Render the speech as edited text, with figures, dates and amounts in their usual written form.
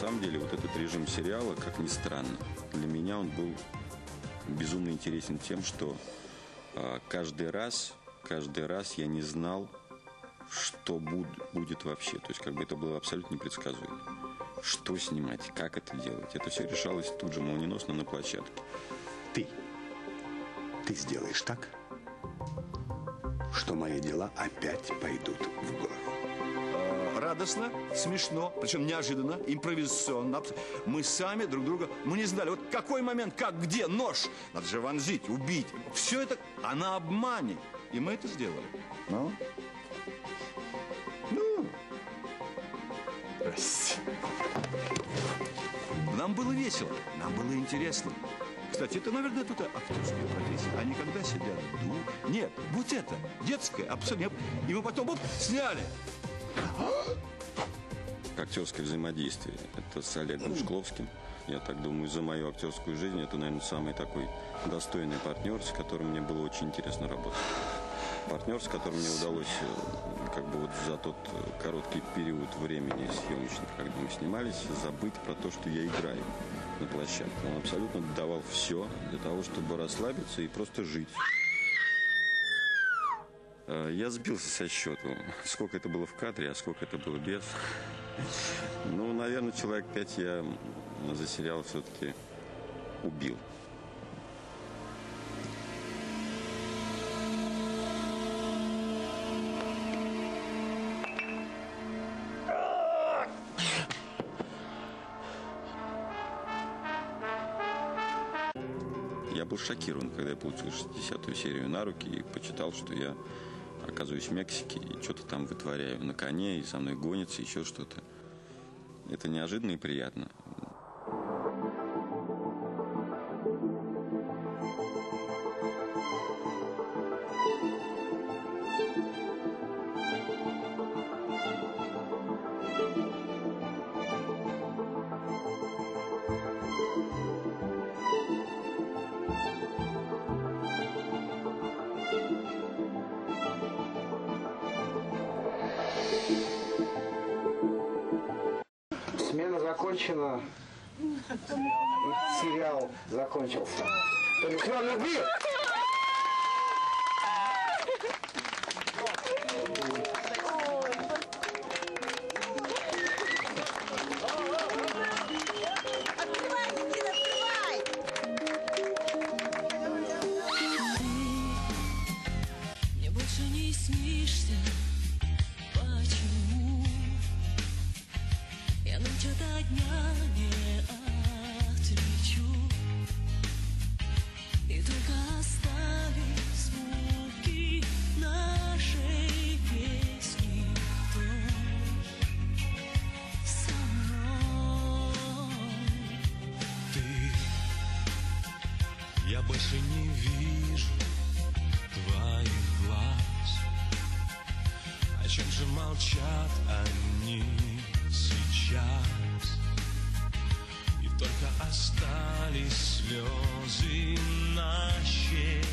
самом деле вот этот режим сериала, как ни странно, для меня он был безумно интересен тем, что каждый раз я не знал, что будет вообще. То есть как бы это было абсолютно непредсказуемо. Что снимать, как это делать. Это все решалось тут же молниеносно на площадке. Ты сделаешь так, что мои дела опять пойдут в гору. Радостно, смешно, причем неожиданно, импровизационно. Мы сами друг друга, мы не знали, вот какой момент, как, где, нож. Надо же вонзить, убить. Все это, на обмане. И мы это сделали. Ну? Прости. Нам было весело, нам было интересно. Кстати, это, наверное, тут актерская профессия. Они когда сидят, Нет, вот это, детская, абсолютно. И мы потом, сняли. Актерское взаимодействие. Это с Олегом Шкловским. Я так думаю, за мою актерскую жизнь это, наверное, самый такой достойный партнер, с которым мне было очень интересно работать. Партнер, с которым мне удалось как бы вот за тот короткий период времени съемочных, когда мы снимались, забыть про то, что я играю на площадке. Он абсолютно давал все для того, чтобы расслабиться и просто жить. Я сбился со счету, сколько это было в кадре, а сколько это было без. Ну, наверное, человек 5 я за сериал все-таки убил. Я был шокирован, когда я получил 60-ю серию на руки и почитал, что я оказываюсь в Мексике и что-то там вытворяю на коне, и со мной гонится, еще что-то. Это неожиданно и приятно. Смена закончена. Сериал закончился. Талисман любви! Мне больше не снишься. Почему? Я ночь ото дня не отличу. И только остались звуки нашей песни. Кто со мной? Ты, я больше не вижу твоих глаз. О чем же молчат они сейчас? И только остались слезы на щеках.